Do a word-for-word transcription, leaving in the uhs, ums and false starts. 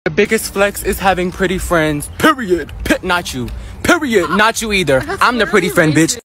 The biggest flex is having pretty friends. Period. P not you. Period. Not you either. I'm the pretty friend, bitch.